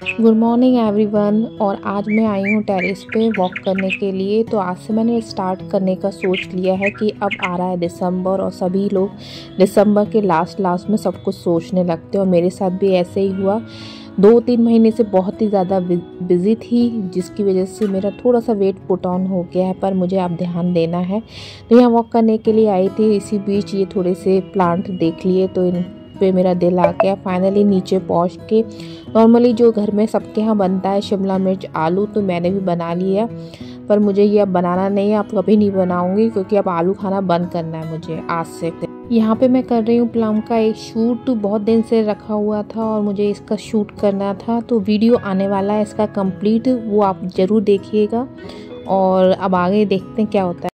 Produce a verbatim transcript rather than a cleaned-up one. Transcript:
Good morning everyone. और आज मैं आई हूँ टेरेस पे वॉक करने के लिए। तो आज से मैंने स्टार्ट करने का सोच लिया है कि अब आ रहा है दिसंबर और सभी लोग दिसंबर के लास्ट लास्ट में सब कुछ सोचने लगते हैं और मेरे साथ भी ऐसे ही हुआ। दो तीन महीने से बहुत ही ज़्यादा बिज़ी थी, जिसकी वजह से मेरा थोड़ा सा वेट पुट ऑन हो गया है, पर मुझे अब ध्यान देना है। तो यहाँ वॉक करने के लिए आई थी। इसी बीच ये थोड़े से प्लांट देख लिए तो इन पे मेरा दिल आ गया। फाइनली नीचे पहुँच के नॉर्मली जो घर में सबके यहाँ बनता है शिमला मिर्च आलू, तो मैंने भी बना लिया, पर मुझे ये अब बनाना नहीं है। अब कभी नहीं बनाऊंगी क्योंकि अब आलू खाना बंद करना है मुझे आज से। यहाँ पे मैं कर रही हूँ प्लम का एक शूट, बहुत दिन से रखा हुआ था और मुझे इसका शूट करना था। तो वीडियो आने वाला है इसका कंप्लीट, वो आप ज़रूर देखिएगा। और अब आगे देखते हैं क्या होता है।